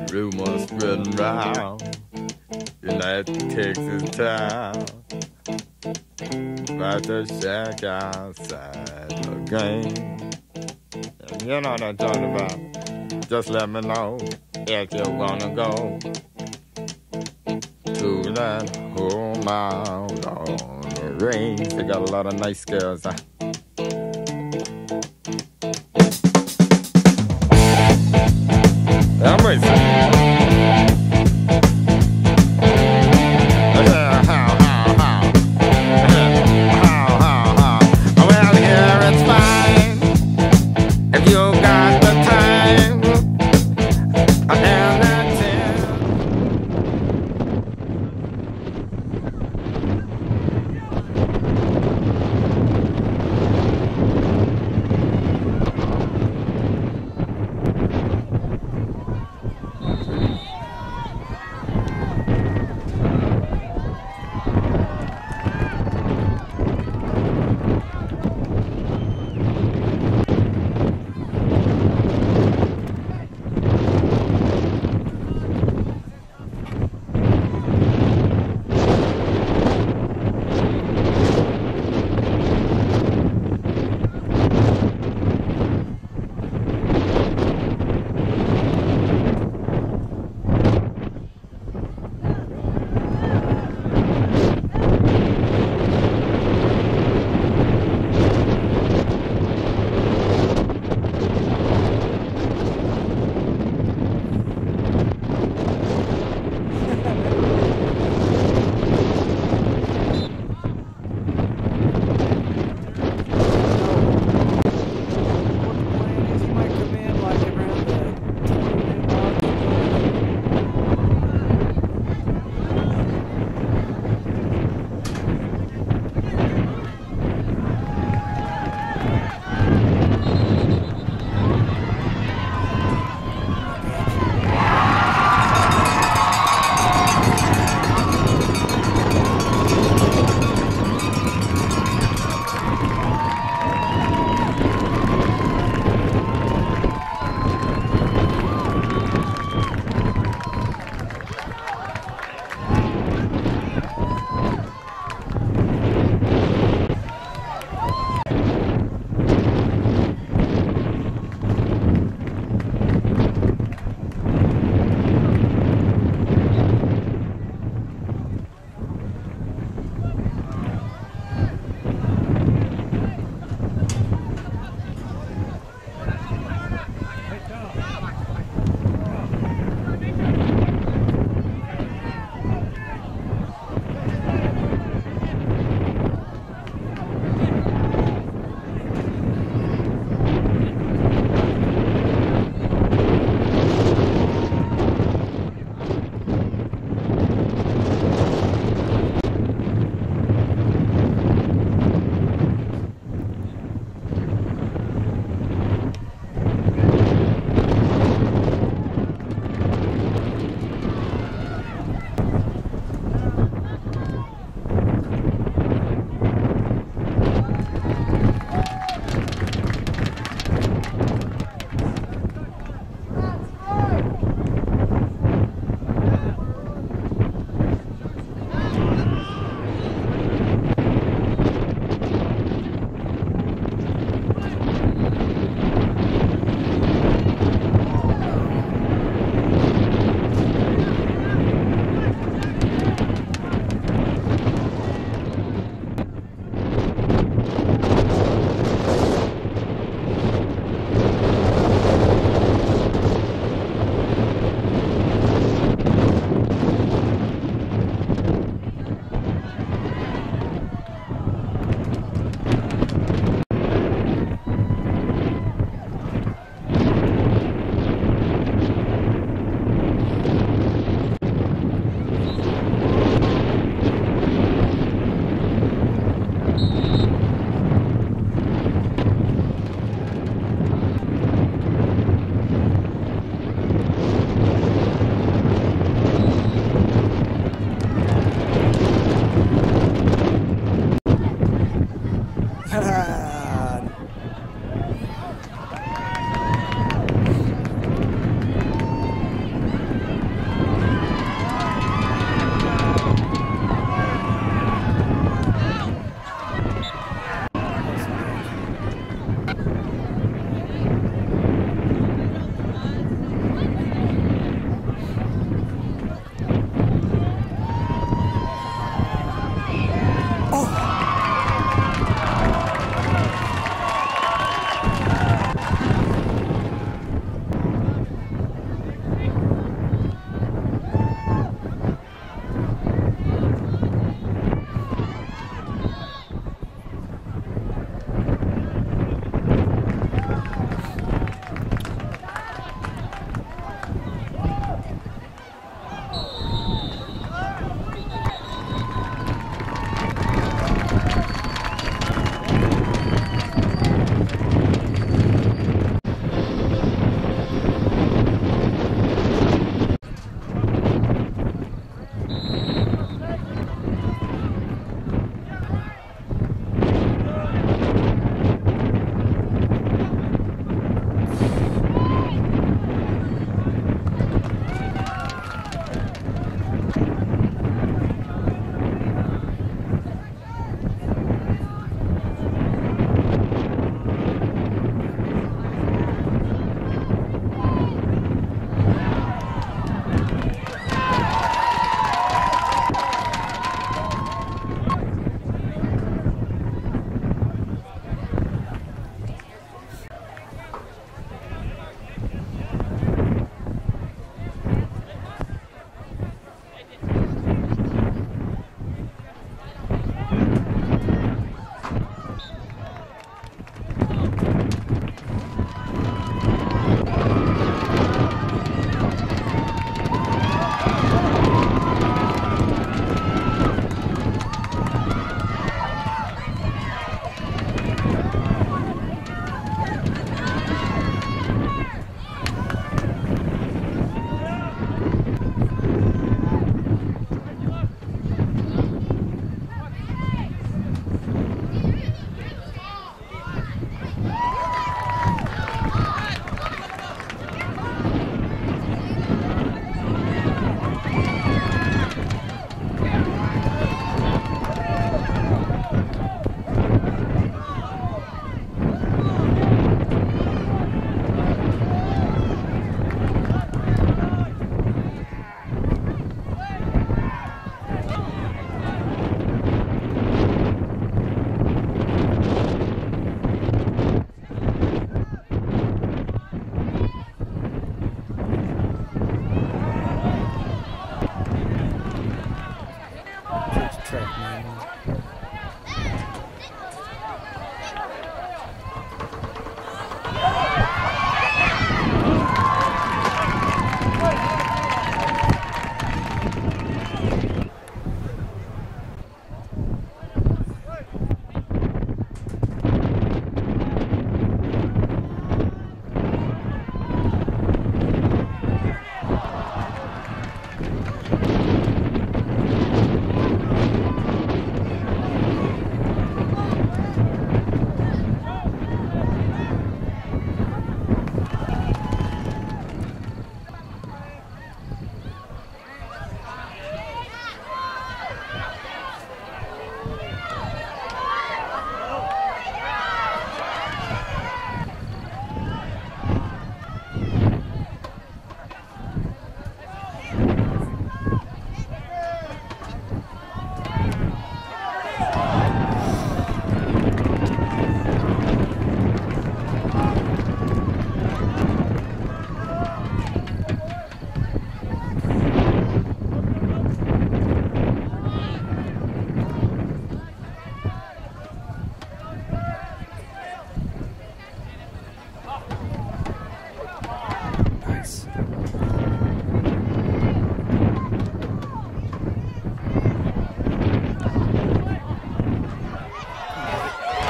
Rumors spreading round in that Texas town about the shack outside the game. And you know what I'm talking about. Just let me know if you wanna go to that home out on the range. They got a lot of nice girls. I'm racing. Well, here it's fine if you got the time. And that's it.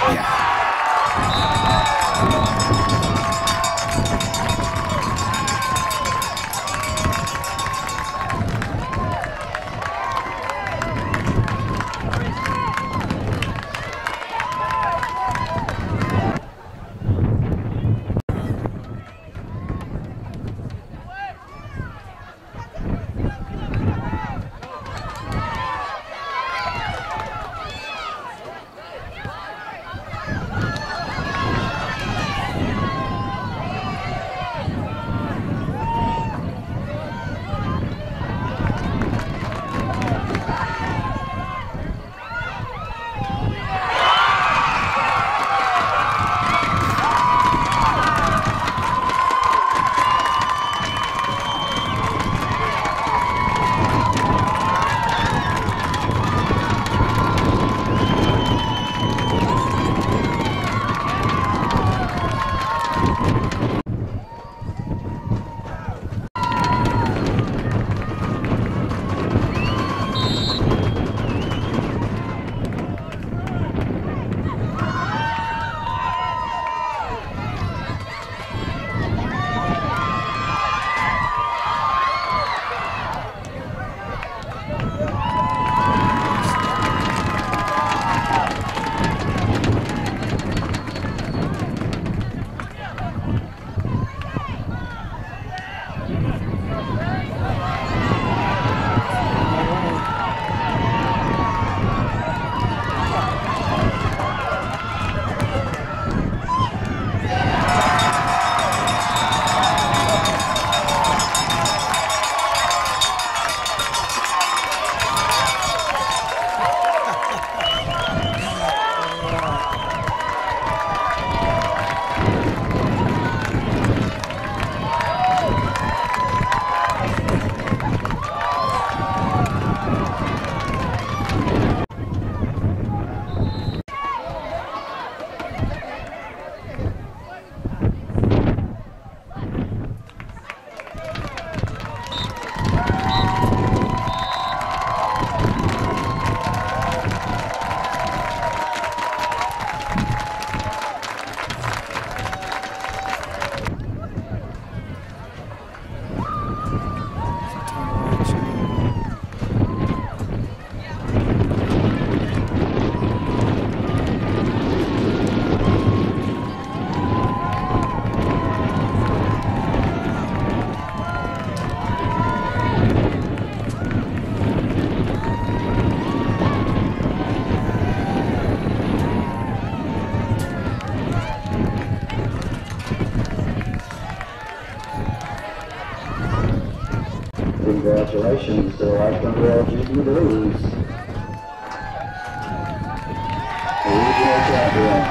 Congratulations to the Washburn Rural Junior Blues, regional champions.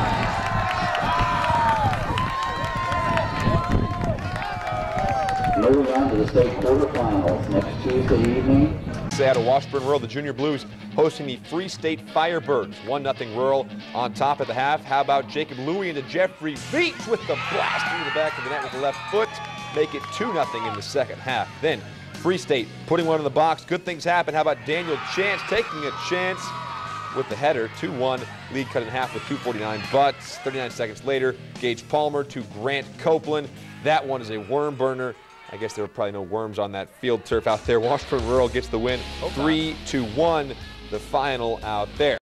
Moving on to the state quarterfinals next Tuesday evening. Out of Washburn Rural, the Junior Blues hosting the Free State Firebirds. 1-0 Rural on top at the half. How about Jacob Louie into Jeffrey Beach with the blast through the back of the net with the left foot. Make it 2-0 in the second half. Then Free State putting one in the box. Good things happen. How about Daniel Chance taking a chance with the header. 2-1, lead cut in half with 2:49. But 39 seconds later, Gage Palmer to Grant Copeland. That one is a worm burner. I guess there were probably no worms on that field turf out there. Washburn Rural gets the win, 3-1, the final out there.